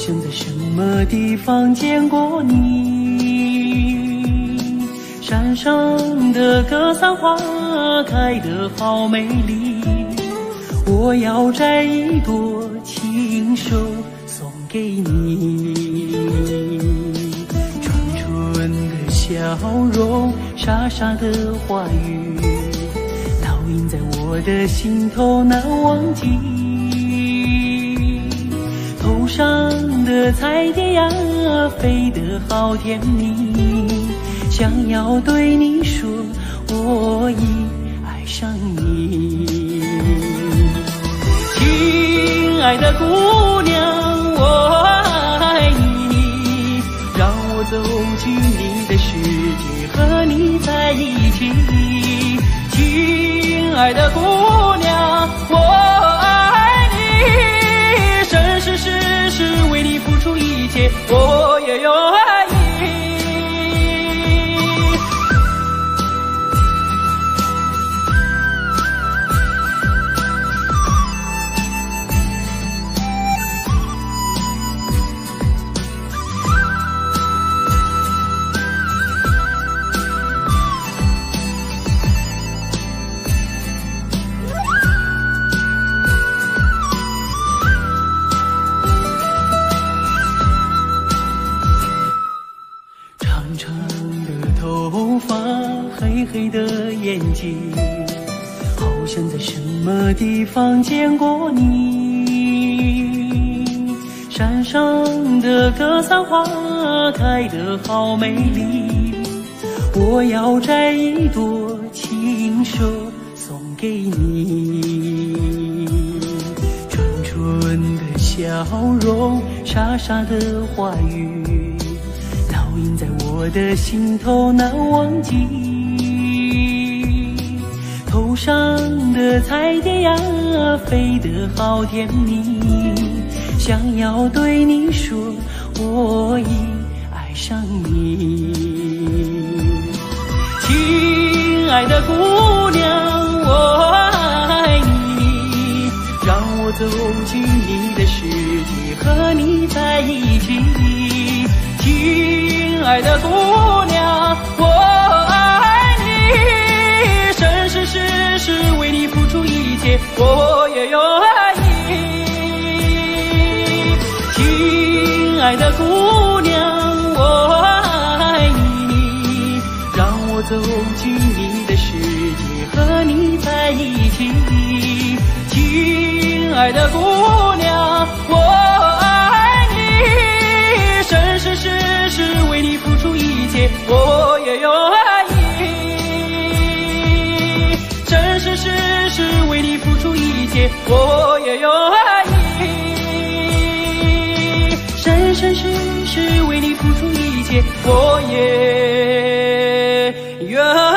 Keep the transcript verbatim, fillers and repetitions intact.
像在什么地方见过你。山上的格桑花开得好美丽，我要摘一朵亲手送给你。纯纯的笑容，傻傻的话语，烙印在我的心头难忘记。头上的彩蝶呀，飞得好甜蜜，想要对你说，我已爱上你。亲爱的姑娘，我爱你，让我走进你的世界，和你在一起。亲爱的姑娘，我爱你，生生世世为你付出一切，我也有爱你。长的头发，黑黑的眼睛，好像在什么地方见过你。山上的格桑花开得好美丽，我要摘一朵亲手送给你。纯纯的笑容，傻傻的话语，烙印在我的心头难忘记。头上的彩蝶呀，飞得好甜蜜，想要对你说，我已爱上你。亲爱的姑娘，我爱你，让我走进你的世界，和你在一起。亲爱的姑娘，我爱你，生生世世为你付出一切，我也有爱你。亲爱的姑娘，我爱你，让我走进你的世界，和你在一起。亲爱的姑娘，我爱你，生生世世为你付出一切，我也有爱你。生生世世为你付出一切，我也有爱你。生生世世为你付出一切，我也有。